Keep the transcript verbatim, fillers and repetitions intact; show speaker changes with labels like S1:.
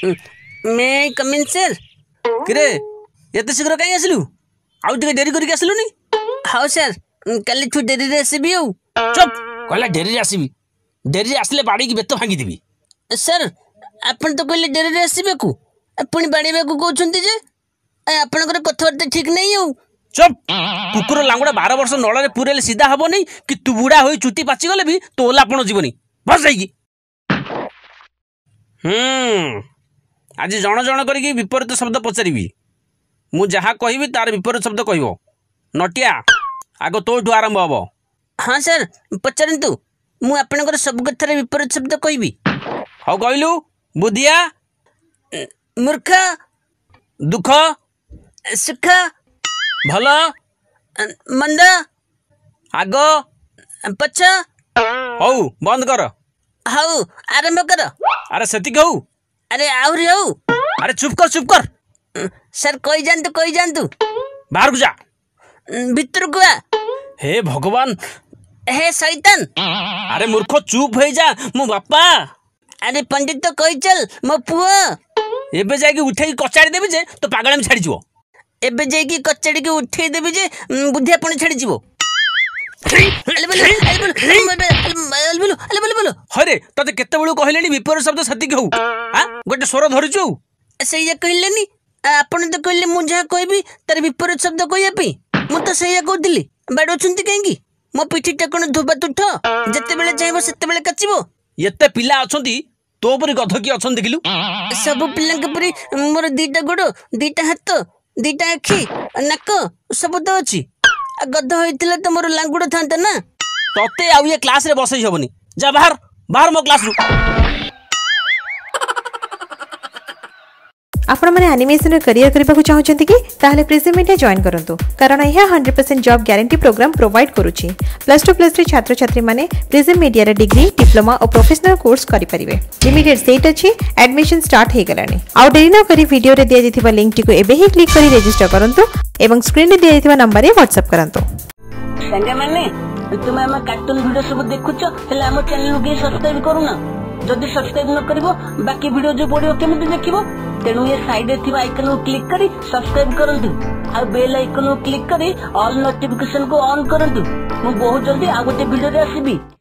S1: मे कम इन sir.
S2: किरे एते शीघ्र कहीं आसिलु आउ टिके डेरी करके आसिलुनी।
S1: हाँ सर काली ठू डेरी रे आसीबी। आउ
S2: चुप कहला डेरी रे आसीबी डेरी आसले बाड़ी की बेत भांगी देबी।
S1: सर आपण तो कहले डेरी रे आसीबे को पुणी बाड़ीबा को कहउछंती जे आपनकर कथबार्ता ठीक नहीं। आउ
S2: चुप कुकुर लांगुड़ा बारह वर्ष नଳରେ पुरेले सीधा हबो नहीं कि तू बुढ़ा होई चुटी पाची गले भी तो ओला आपण जीवनी बस जाईकी। हम्म आज जण जण करके विपरीत शब्द पचारिबी मु जहा कहबी तार विपरीत शब्द कहबो। नटिया आगो तोठू आरंभ हबो।
S1: हाँ सर पचारंतु मु आपनकर सब कथारे विपरीत शब्द कहबी।
S2: हौ कहलु बुधिया
S1: मूर्ख
S2: दुख
S1: सुख
S2: भल
S1: मंद
S2: आग
S1: पछ।
S2: हौ बंद कर।
S1: हौ आरंभ कर।
S2: अरे सेतिक हौ।
S1: अरे आउरी हौ।
S2: अरे चुप कर चुप कर।
S1: सर कही जानतु कही जानतु
S2: बाहर को जा
S1: भीतर को आ।
S2: हे भगवान
S1: हे शैतान।
S2: अरे मूर्ख चुप हो जा मो बापा।
S1: अरे पंडित तो कही चल मो पुओ
S2: एबे जाके उठे कचाड़ी देबी जे तो पागल में छाड़ी जीवो।
S1: एबे जाके कचाड़ी के उठे देबी जे बुद्धिया पुणी छाड़ी जीवो।
S2: हरे तते केते बेलू कहलेनी विपरीत शब्द सती कहू हां गोटे स्वर धरिचु
S1: सैया कहलेनी आपण तो कहले मु जहा कहबी तार विपरीत शब्द कहया पे मु तो सैया कहतिली बाडोछंती काहेकी मो पिठीटा कोन धोबा तुठ जते बेले चाहबो सेते बेले कचिबो।
S2: एते पिला अछंती तो परी गध की अछन देखिलु
S1: सब पिला के परी मोर दीटा गोड़ दीटा हाथ दीटा आखी नाक सब तो अछि गध होइतिले तो मोर लांगुड़ थांता ना।
S2: तते आउ ये क्लास रे बसई हबनी जा बाहर बाहर मो क्लास रु।
S3: आपण माने एनिमेशन करियर करबा को चाहउछंती कि ताहले प्रिज्म मीडिया जॉइन करंतु कारण यह hundred percent job guarantee program provide करूची। प्लस टू प्लस थ्री छात्र छात्री माने प्रिज्म मीडिया रे डिग्री डिप्लोमा और प्रोफेशनल कोर्स करि परिबे। लिमिटेड सीट अछि एडमिशन स्टार्ट हे गलानी। आउ देरी न करी वीडियो रे दिया जेथिबा लिंक टिको एबे ही क्लिक करी रजिस्टर करंतु एवं स्क्रीन रे दिया जेथिबा नंबर रे व्हाट्सएप करंतु।
S1: संगे माने तुम हम कार्टून वीडियो सब देखुछ हेला हम चैनल के सब्सक्राइब करूना जदि सब्सक्राइब न करिवो बाकी वीडियो जो पडियो केमिति देखिवो तेनु ये साइड रे थिबा आइकन को क्लिक करी सब्सक्राइब करंतु आ बेल आइकन को क्लिक करी ऑल नोटिफिकेशन को ऑन करंतु मु बहुत जल्दी आ गोटे वीडियो रे आसीबी।